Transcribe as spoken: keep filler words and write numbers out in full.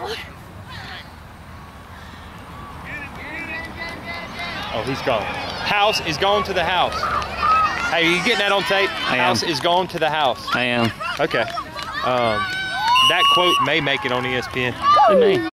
Oh, he's gone. House is gone to the house. Hey, are you getting that on tape? I house am. is gone to the house. I am. Okay. Um, that quote may make it on E S P N. It may.